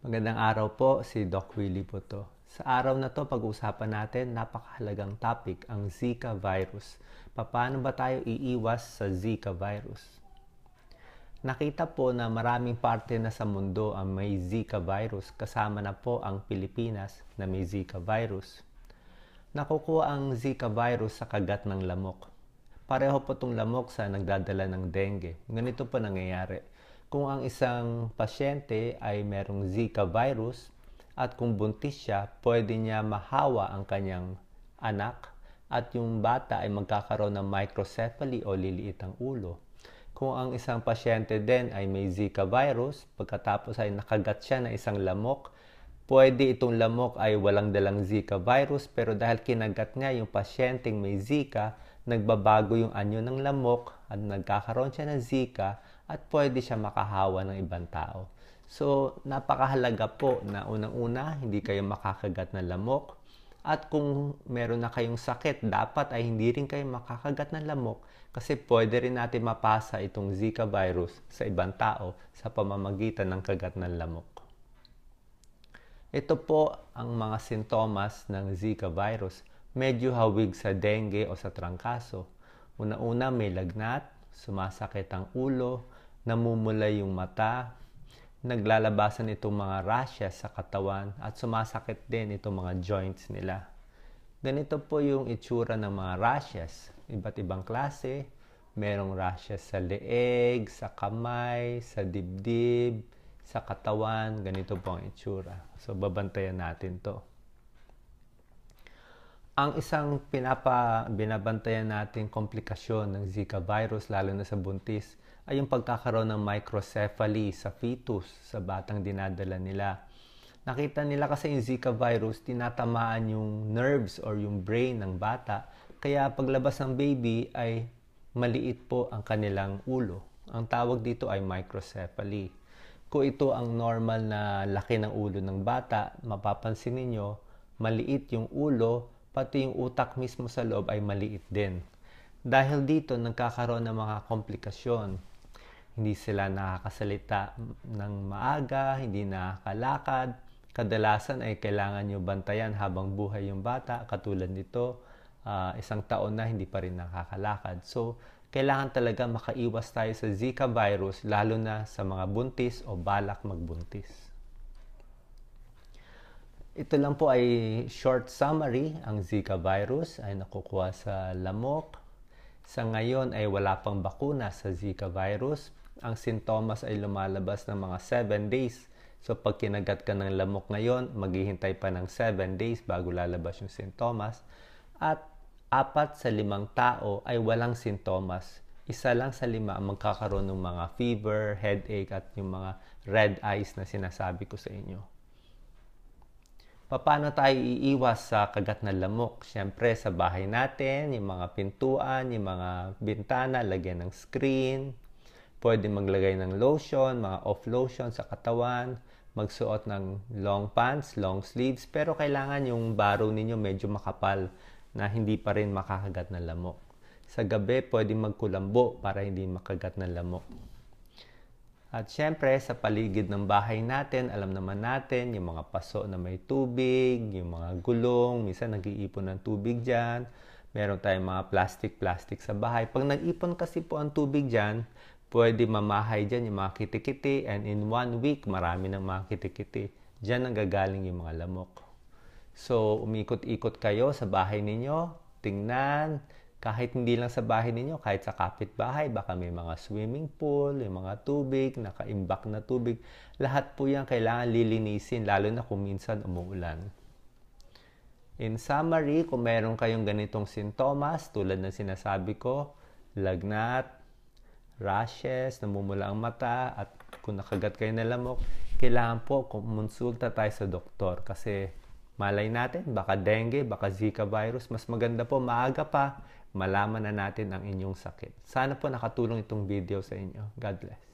Magandang araw po, si Doc Willie po to. Sa araw na to, pag-uusapan natin napakahalagang topic, ang Zika virus. Paano ba tayo iiwas sa Zika virus? Nakita po na maraming parte na sa mundo ang may Zika virus, kasama na po ang Pilipinas na may Zika virus. Nakukuha ang Zika virus sa kagat ng lamok. Pareho po itong lamok sa nagdadala ng dengue. Ganito po nangyayari. Kung ang isang pasyente ay merong Zika virus at kung buntis siya, pwede niya mahawa ang kanyang anak at yung bata ay magkakaroon ng microcephaly o liliit ang ulo. Kung ang isang pasyente din ay may Zika virus, pagkatapos ay nakagat siya ng isang lamok, pwede itong lamok ay walang dalang Zika virus, pero dahil kinagat niya yung pasyenteng may Zika, nagbabago yung anyo ng lamok at nagkakaroon siya ng Zika at pwede siya makahawa ng ibang tao. So, napakahalaga po na unang-una, hindi kayo makakagat ng lamok. At kung meron na kayong sakit, dapat ay hindi rin kayo makakagat ng lamok kasi pwede rin natin mapasa itong Zika virus sa ibang tao sa pamamagitan ng kagat ng lamok. Ito po ang mga sintomas ng Zika virus. Medyo hawig sa dengue o sa trangkaso. Una-una may lagnat, sumasakit ang ulo, namumulay yung mata, naglalabasan itong mga rashes sa katawan at sumasakit din itong mga joints nila. Ganito po yung itsura ng mga rashes. Iba't ibang klase. Merong rashes sa leeg, sa kamay, sa dibdib, sa katawan. Ganito po ang itsura. So, babantayan natin to. Ang isang binabantayan nating komplikasyon ng Zika virus, lalo na sa buntis, ay yung pagkakaroon ng microcephaly sa fetus, sa batang dinadala nila. Nakita nila kasi yung Zika virus, tinatamaan yung nerves or yung brain ng bata. Kaya paglabas ng baby ay maliit po ang kanilang ulo. Ang tawag dito ay microcephaly. Kung ito ang normal na laki ng ulo ng bata, mapapansin ninyo, maliit yung ulo, pati yung utak mismo sa loob ay maliit din. Dahil dito, nagkakaroon ng mga komplikasyon. Hindi sila nakakasalita ng maaga, hindi nakakalakad. Kadalasan ay kailangan nyo bantayan habang buhay yung bata. Katulad nito, isang taon na hindi pa rin nakakalakad. So, kailangan talaga makaiwas tayo sa Zika virus, lalo na sa mga buntis o balak magbuntis. Ito lang po ay short summary. Ang Zika virus ay nakukuha sa lamok. Sa ngayon ay wala pang bakuna sa Zika virus. Ang sintomas ay lumalabas ng mga 7 days. So pag kinagat ka ng lamok ngayon, maghihintay pa ng 7 days bago lalabas yung sintomas. At 4 sa 5 tao ay walang sintomas. 1 lang sa 5 ang magkakaroon ng mga fever, headache at yung mga red eyes na sinasabi ko sa inyo. Paano tayo iiwas sa kagat ng lamok? Siyempre, sa bahay natin, yung mga pintuan, yung mga bintana, lagyan ng screen. Pwede maglagay ng lotion, mga off lotion sa katawan. Magsuot ng long pants, long sleeves. Pero kailangan yung baro ninyo medyo makapal na hindi pa rin makakagat ng lamok. Sa gabi, pwede magkulambo para hindi makagat ng lamok. At syempre, sa paligid ng bahay natin, alam naman natin, yung mga paso na may tubig, yung mga gulong, minsan nag-iipon ng tubig dyan. Meron tayong mga plastic sa bahay. Pag nag-ipon kasi po ang tubig dyan, pwede mamahay dyan yung mga kitikiti, and in 1 week, marami ng mga kitikiti. Dyan nanggagaling yung mga lamok. So, umikot-ikot kayo sa bahay ninyo, tingnan, kahit hindi lang sa bahay ninyo, kahit sa kapitbahay, baka may mga swimming pool, yung mga tubig, nakaimbak na tubig. Lahat po yan kailangan lilinisin, lalo na kung minsan umuulan. In summary, kung meron kayong ganitong sintomas, tulad ng sinasabi ko, lagnat, rashes, namumula ang mata, at kung nakagat kayo ng lamok, kailangan po kumonsulta tayo sa doktor kasi malay natin, baka dengue, baka Zika virus. Mas maganda po, maaga pa, malaman na natin ang inyong sakit. Sana po nakatulong itong video sa inyo. God bless.